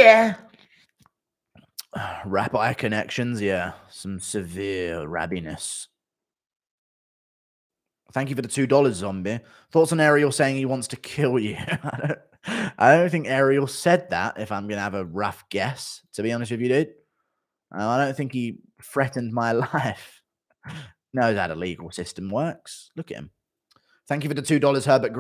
Yeah. Rapid connections, yeah. Some severe rabbiness. Thank you for the $2, zombie. Thoughts on Ariel saying he wants to kill you? I don't think Ariel said that, if I'm going to have a rough guess, to be honest with you, dude. I don't think he threatened my life. Knows how the legal system works. Look at him. Thank you for the $2, Herbert.